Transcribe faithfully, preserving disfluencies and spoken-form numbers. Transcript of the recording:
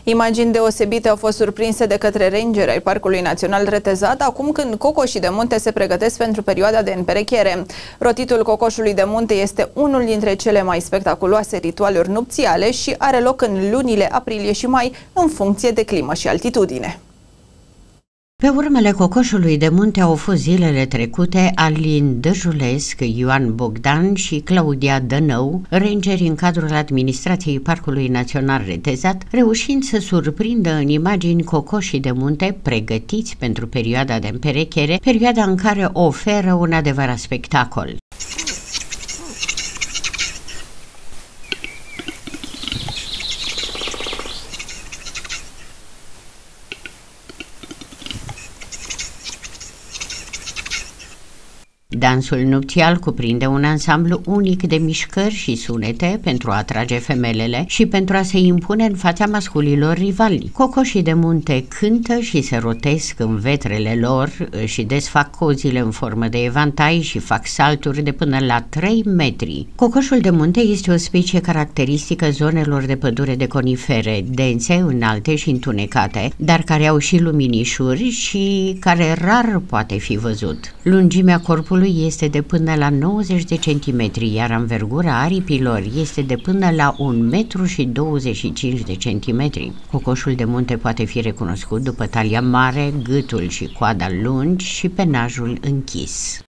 Imagini deosebite au fost surprinse de către rangeri ai Parcului Național Retezat, acum când cocoșii de munte se pregătesc pentru perioada de împerechiere. Rotitul cocoșului de munte este unul dintre cele mai spectaculoase ritualuri nupțiale și are loc în lunile aprilie și mai, în funcție de climă și altitudine. Pe urmele cocoșului de munte au fost zilele trecute Alin Dăjulesc, Ioan Bogdan și Claudia Dănău, rangeri în cadrul administrației Parcului Național Retezat, reușind să surprindă în imagini cocoșii de munte pregătiți pentru perioada de împerechere, perioada în care oferă un adevărat spectacol. Dansul nupțial cuprinde un ansamblu unic de mișcări și sunete pentru a atrage femelele și pentru a se impune în fața masculilor rivali. Cocoșii de munte cântă și se rotesc în vetrele lor și desfac cozile în formă de evantai și fac salturi de până la trei metri. Cocoșul de munte este o specie caracteristică zonelor de pădure de conifere, dense, înalte și întunecate, dar care au și luminișuri și care rar poate fi văzut. Lungimea corpului este de până la nouăzeci de centimetri, iar învergura aripilor este de până la un metru și douăzeci și cinci de centimetri. Cocoșul de munte poate fi recunoscut după talia mare, gâtul și coada lungi și penajul închis.